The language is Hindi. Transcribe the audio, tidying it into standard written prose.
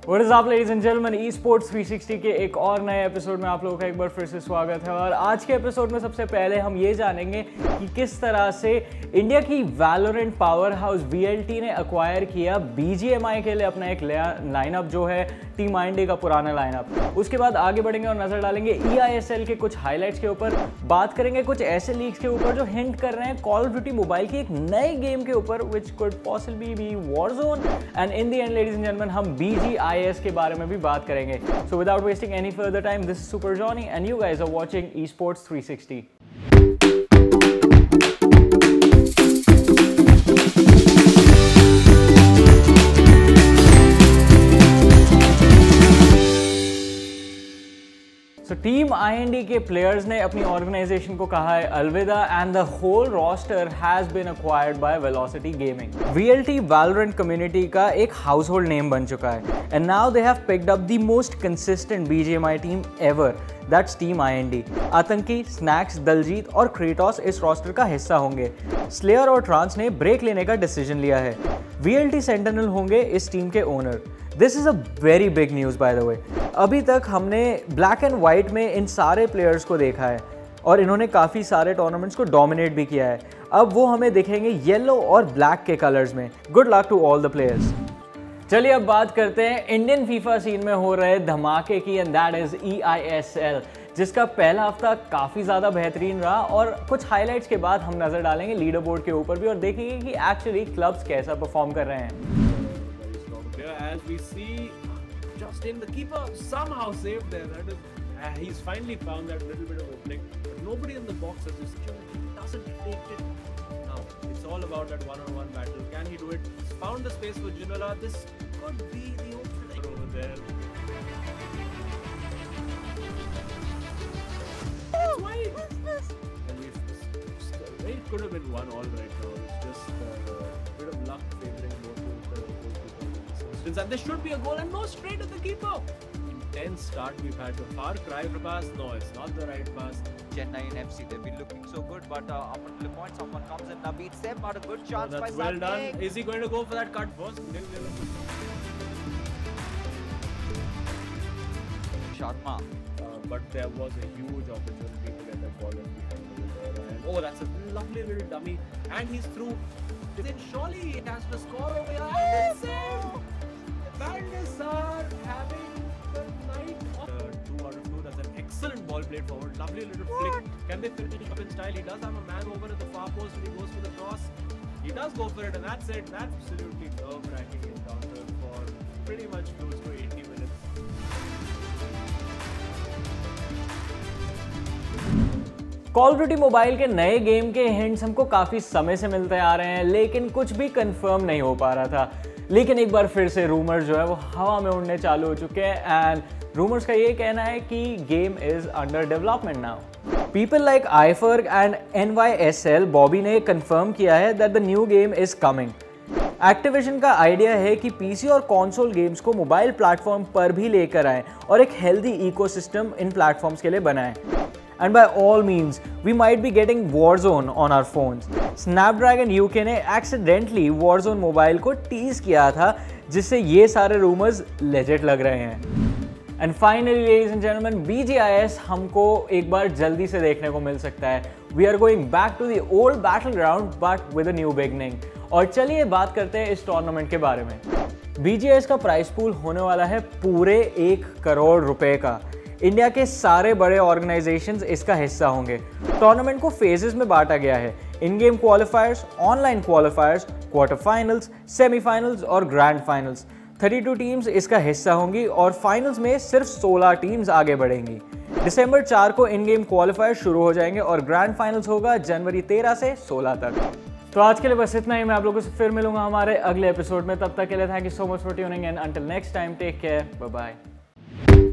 What is up ladies and gentlemen, eSports 360 के एक और नए एपिसोड में आप लोगों का एक बार फिर से स्वागत है। और आज के एपिसोड में सबसे पहले हम ये जानेंगे कि किस तरह से इंडिया की वैलोरेंट पावर हाउस VLT ने अक्वायर किया BGMI के लिए अपना एक लाइनअप जो है टीम IND का पुराना लाइनअप। उसके बाद आगे बढ़ेंगे और नजर डालेंगे EISL के कुछ हाईलाइट्स के ऊपर, बात करेंगे कुछ ऐसे लीक्स के ऊपर जो हिंट कर रहे हैं कॉल ऑफ ड्यूटी मोबाइल की एक नए गेम के ऊपर which could possibly be Warzone, and in the end ladies and gentleman हम BGIS के बारे में भी बात करेंगे। So without wasting any further time, this is super Johnny and you guys are watching eSports 360। तो टीम IND के प्लेयर्स ने अपनी ऑर्गेनाइजेशन को कहा है अलविदा and the whole roster has been acquired by Velocity gaming. VLT Valorant community का एक हाउसहोल्ड नेम बन चुका है and now they have picked up the most consistent BGMI team ever, that's team IND। आतंकी, स्नैक्स, दलजीत और क्रेटोस इस रोस्टर का हिस्सा होंगे। स्लेयर और ट्रांस ने ब्रेक लेने का डिसीजन लिया है। VLT सेंटिनल होंगे इस टीम के owner. This is a very big news by the way. अभी तक हमने ब्लैक एंड वाइट में इन सारे प्लेयर्स को देखा है और इन्होंने काफ़ी सारे टूर्नामेंट्स को डोमिनेट भी किया है। अब वो हमें दिखेंगे येलो और ब्लैक के कलर्स में। Good luck to all the players. चलिए अब बात करते हैं इंडियन फीफा सीन में हो रहे धमाके की, एंड दैट इज EISL, जिसका पहला हफ्ता काफ़ी ज़्यादा बेहतरीन रहा। और कुछ हाइलाइट्स के बाद हम नज़र डालेंगे लीडर बोर्ड के ऊपर भी और देखेंगे कि एक्चुअली क्लब्स कैसा परफॉर्म कर रहे हैं। As we see, just in the keeper somehow saved there. That is, he's finally found that little bit of opening. But nobody in the box has just doesn't take it. Now it's all about that one-on-one battle. Can he do it? He's found the space for Ginola. This could be the opening over there. It's wide. And it could have been 1-1 right now. It's just a bit of luck favoring both of the and there should be a goal and no straight at the keeper. Intense start we've had. The far cry pass, no, it's not the right pass. Chennai and FC, they've been looking so good, but up until the point someone comes and beats them. Not a good chance by well done. Is he going to go for that cut first? Sharma. But there was a huge opportunity to get that ball in behind over there. And, oh, that's a lovely little dummy. And he's through. Then surely he has to score over here. And it's saved! Bandits are having the night of 2 out of 2. That's an excellent ball played forward. Lovely little flick. Can they finish it up in style? He does have a man over at the far post when he goes for the cross. He does go for it, and that's it. That's absolutely nerve-wracking encounter for pretty much close to 80 minutes. Call of Duty Mobile के नए गेम के हिंट्स हमको काफ़ी समय से मिलते आ रहे हैं, लेकिन कुछ भी कंफर्म नहीं हो पा रहा था। लेकिन एक बार फिर से रूमर्स जो है वो हवा में उड़ने चालू हो चुके हैं एंड रूमर्स का ये कहना है कि game is under development now. People like iFerg and NYSL Bobby ने कंफर्म किया है that the new game is coming. Activision का आइडिया है कि PC और कंसोल गेम्स को मोबाइल प्लेटफॉर्म पर भी लेकर आएं और एक हेल्दी इकोसिस्टम इन प्लेटफॉर्म्स के लिए बनाएं। And by all means, we might be getting Warzone on our phones. Snapdragon UK ने accidentally Warzone मोबाइल को टीज किया था, जिससे ये सारे रूमर्स लेजिट लग रहे हैं। And finally, ladies and gentlemen, BGIS हमको एक बार जल्दी से देखने को मिल सकता है। We are going back to the old battleground, but with a new beginning. और चलिए बात करते हैं इस टूर्नामेंट के बारे में। BGIS का प्राइस पूल होने वाला है पूरे 1 करोड़ रुपए का। इंडिया के सारे बड़े ऑर्गेनाइजेशंस इसका हिस्सा होंगे। टूर्नामेंट को फेजेस में बांटा गया है: in game qualifiers, online qualifiers, quarter finals, semifinals और ग्रैंड फाइनल्स। 32 टीम्स इसका हिस्सा होंगी और फाइनल्स में सिर्फ 16 टीम्स आगे बढ़ेंगी। दिसंबर 4 को इन गेम क्वालिफायर शुरू हो जाएंगे और ग्रैंड फाइनल्स होगा जनवरी 13 से 16 तक। तो आज के लिए बस इतना ही। मैं आप लोगों से फिर मिलूंगा हमारे अगले एपिसोड में। तब तक के लिए thank you so much for tuning in. Until next time, take care, bye bye.